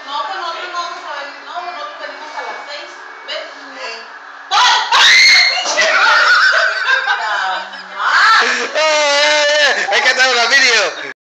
No, pues nosotros no vamos a venir. No, pues nosotros venimos a las 6. Ven. Hay que hacer un vídeo.